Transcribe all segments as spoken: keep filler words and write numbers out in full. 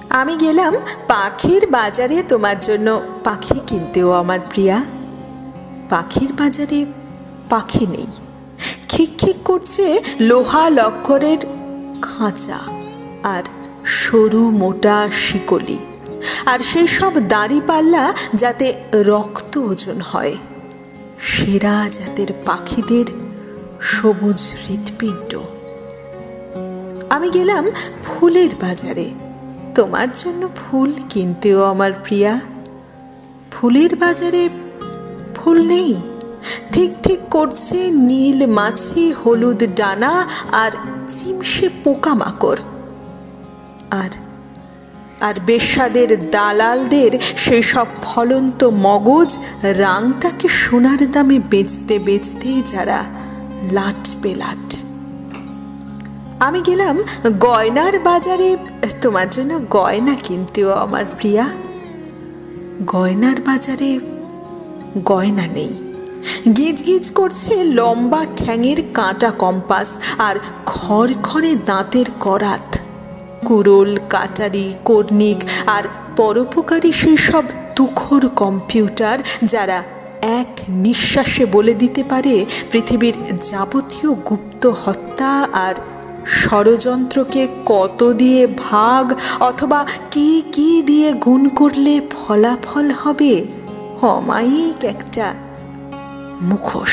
আমি গেলাম পাখির বাজারে তোমার জন্য পাখি কিনতেও আমার প্রিয়া। পাখির বাজারে পাখি নেই, খিকখিক করছে লোহা লক্করের খাঁচা আর সরু মোটা শিকলি, আর সেই সব দাড়িপাল্লা যাতে রক্ত ওজন হয়, সেরা জাতের পাখিদের সবুজ হৃৎপিণ্ড। আমি গেলাম ফুলের বাজারে তোমার জন্য ফুল কিনতেও আমার প্রিয়া। ফুলের বাজারে ফুল নেই, ঠিক ঠিক করছে নীল মাছি, হলুদ ডানা আর চিমসে পোকামাকড়। আর আর বেশ্যাদের দালালদের সেসব ফলন্ত মগজ রাংটাকে সোনার দামে বেচতে বেচতেই যারা লাট পেলাট। আমি গেলাম গয়নার বাজারে তোমার জন্য গয়না কিনতেও আমার প্রিয়া। গয়নার বাজারে গয়না নেই, গিজ গিজ করছে লম্বা ঠ্যাঙের কাঁটা কম্পাস আর খড়খড়ে দাঁতের করাত, কুড়োল, কাটারি, কর্নিক আর পরোপকারী সেসব তুখোর কম্পিউটার যারা এক নিঃশ্বাসে বলে দিতে পারে পৃথিবীর যাবতীয় গুপ্ত হত্যা আর ষড়যন্ত্রকে কত দিয়ে ভাগ অথবা কি কি দিয়ে গুণ করলে ফলাফল হবে অমায়িক একটা মুখোশ।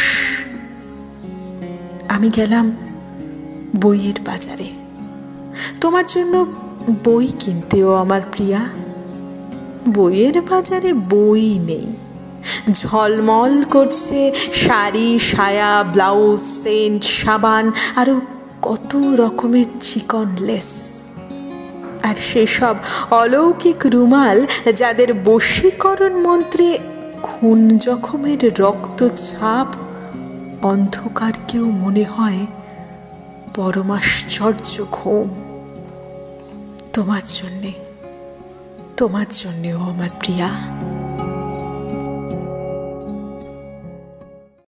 আমি গেলাম বইয়ের বাজারে তোমার জন্য বই কিনতেও আমার প্রিয়া। বইয়ের বাজারে বই নেই, ঝলমল করছে শাড়ি, সায়া, ব্লাউজ, সেন্ট, সাবান আরও কত রকমের চিকন লেস, আর সেসব অলৌকিক রুমাল যাদের বশীকরণ মন্ত্রে খুন জখমের রক্ত ছাপ অন্ধকারকেও মনে হয় পরমাশ্চর্য ঘুম। তোমার জন্যে তোমার জন্যেও আমার প্রিয়া।